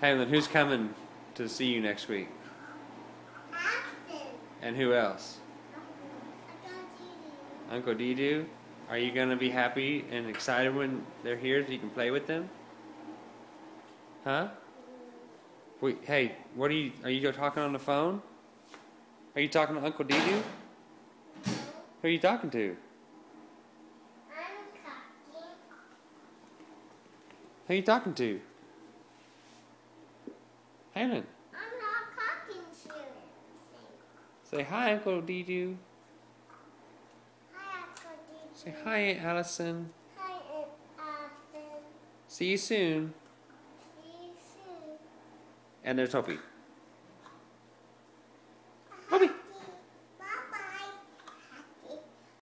Hamlin, who's coming to see you next week? Aspen. And who else? Uncle Dee. Uncle Didu? Are you going to be happy and excited when they're here so you can play with them? Huh? Wait, hey, what are you talking on the phone? Are you talking to Uncle Didu? Who are you talking to? I'm talking. Who are you talking to? Hamlin, I'm not talking to anything. say hi, Uncle Didu. Hi, Uncle Dee. Say hi, Aunt Allison. Hi, Aunt Aspen. See you soon. See you soon. And there's Topi.